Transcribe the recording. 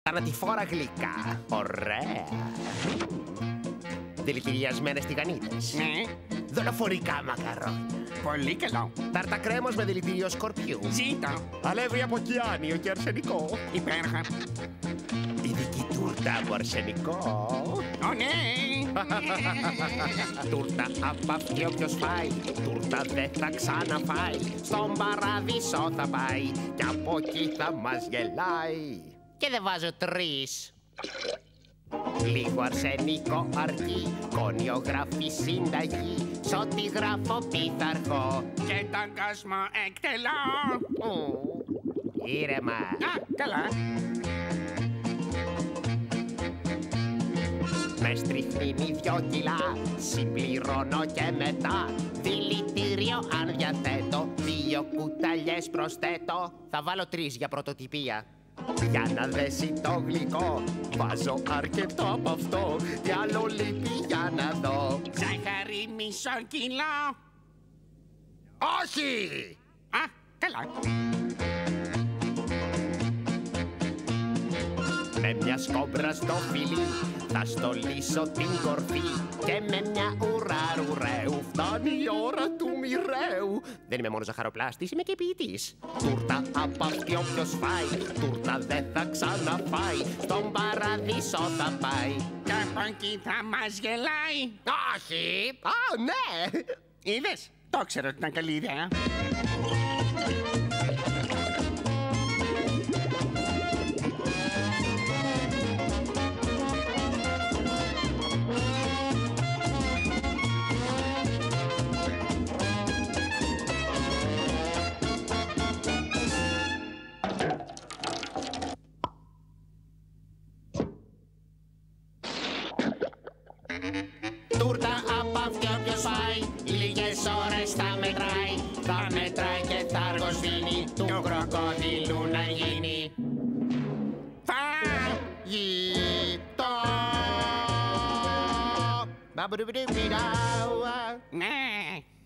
Θανατηφόρα γλυκά. Ωραία. Δηλητηριασμένες τηγανίτες. Ναι, Δολοφορικά μακαρόνια. πολύ καλό. Ταρτακρέμος με δηλητήριο σκορπιού. Ζήτω. Αλεύρι από κιάνιο και αρσενικό. Υπέροχα. Ειδική τούρτα από αρσενικό. Ω, ναι. Τούρτα από αυτή όποιος φάει, τούρτα δεν θα ξαναφάει. Στον παράδεισο θα πάει και από εκεί θα μας γελάει. Και δεν βάζω 3. Λίγο αρσενικό αρκεί, κόνιο γράφει συνταγή. Σ' ό,τι γράφω πειθαρχώ. Και τον κόσμο εκτελώ. Ήρεμα. Α, καλά. Με στριχνίνει 2 κιλά, συμπληρώνω και μετά. Δηλητήριο αν διαθέτω, 2 κουταλιές προσθέτω. Θα βάλω 3 για πρωτοτυπία. Για να δέσει το γλυκό, βάζω αρκετό από αυτό. Τι άλλο λείπει για να δω. Ζάχαρη μισό κιλό. Όχι! Α, καλά. Με μια σκόμπρα στο φιλί θα στολίσω την κορφή. Και με μια ουραρουρέου φτάνει η ώρα του μοιραίου. Δεν είμαι μόνο ζαχαροπλάστης, είμαι και ποιητής. Τούρτα από αυτή όποιος φάει, τούρτα δεν θα ξαναφάει. Στον παράδεισο θα πάει. Και από εκεί θα μας γελάει. Όχι! Α, ναι! Είδες, το ξέρω ότι ήταν καλή ιδέα. Τούρτα από αυτή όποιος φάει, λίγες ώρες θα μετράει. Θα μετράει και θα αργοσβήνει, του κροκοδίλου να γίνει. Φαγητό. Ναι.